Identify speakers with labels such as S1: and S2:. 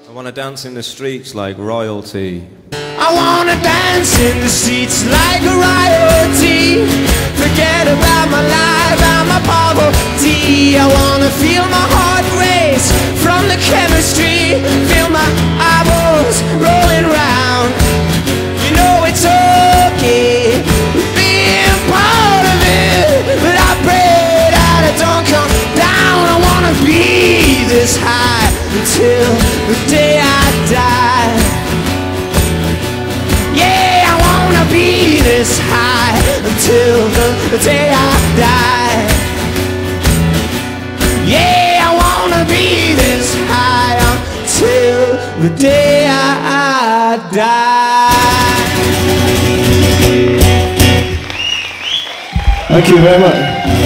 S1: I want to dance in the streets like royalty.
S2: I wanna dance in the streets like a royalty. Forget about my life and my poverty. I wanna feel my heart race from the chemistry. Feel my eyeballs rolling round. You know it's okay being part of it, but I pray that it don't come down. I wanna be this high until the day I die. Yeah, I wanna be this high until the day I die. Yeah, I wanna be this high until the day I die.
S3: Thank you very much.